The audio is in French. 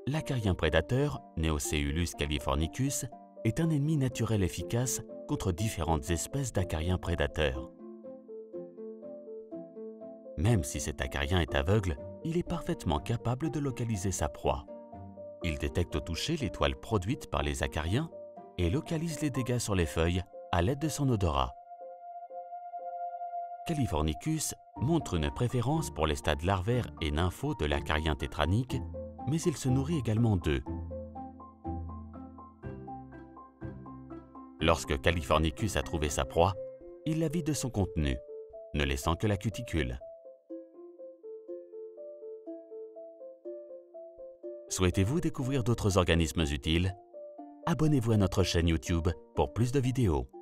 l'acarien prédateur, Neoceulus californicus, est un ennemi naturel efficace contre différentes espèces d'acariens prédateurs. Même si cet acarien est aveugle, il est parfaitement capable de localiser sa proie. Il détecte au toucher les toiles produites par les acariens et localise les dégâts sur les feuilles à l'aide de son odorat. Californicus montre une préférence pour les stades larvaires et nymphaux de l'acarien tétranique, mais il se nourrit également d'eux. Lorsque Californicus a trouvé sa proie, il la vide de son contenu, ne laissant que la cuticule. Souhaitez-vous découvrir d'autres organismes utiles? Abonnez-vous à notre chaîne YouTube pour plus de vidéos.